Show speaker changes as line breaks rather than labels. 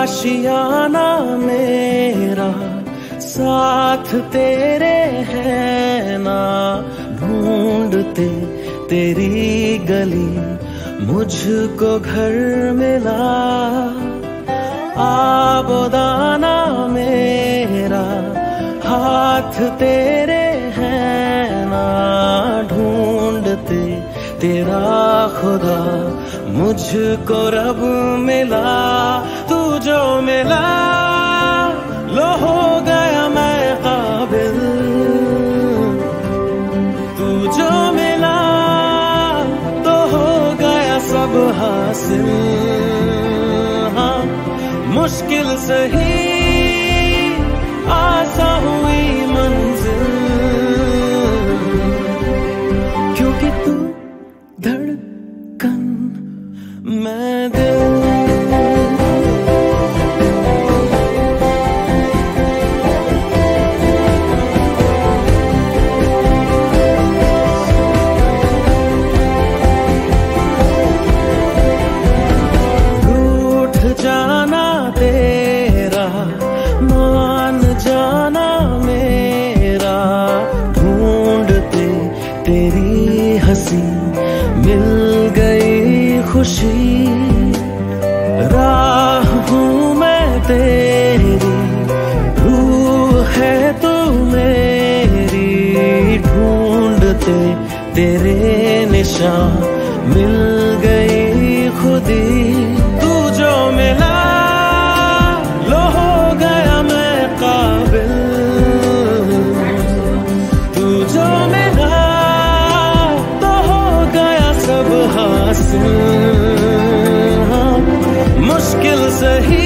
आशियाना मेरा साथ तेरे है ना, ढूंढते तेरी गली मुझको घर मिला। आबोदाना मेरा हाथ तेरे है ना, ढूंढते तेरा खुदा मुझको रब मिला। तू जो मिला लो हो गया मैं काबिल, तू जो मिला तो हो गया सब हासिल। हाँ मुश्किल सही आसा हुई मंजिल, क्योंकि तू धड़कन मैं दिल। रूठ जाना तेरा मान जाना मेरा, ढूंढते तेरी हंसी मिल गई खुशी। राह हूँ मैं तेरी, रूह है तू मेरी, ढूंढते तेरे निशान मिल गई खुदी। तू जो मिला लो हो गया मैं काबिल, तू जो मिला तो हो गया सब हासिल। हाँ मुश्किल सही